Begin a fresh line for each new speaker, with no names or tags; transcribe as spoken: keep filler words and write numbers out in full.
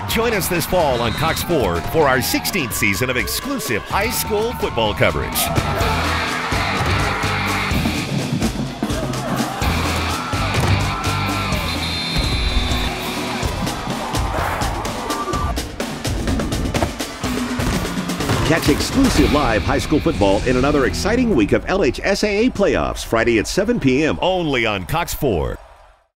Join us this fall on Cox four for our sixteenth season of exclusive high school football coverage.
Catch exclusive live high school football in another exciting week of L H S A A playoffs, Friday at seven p m
Only on Cox four.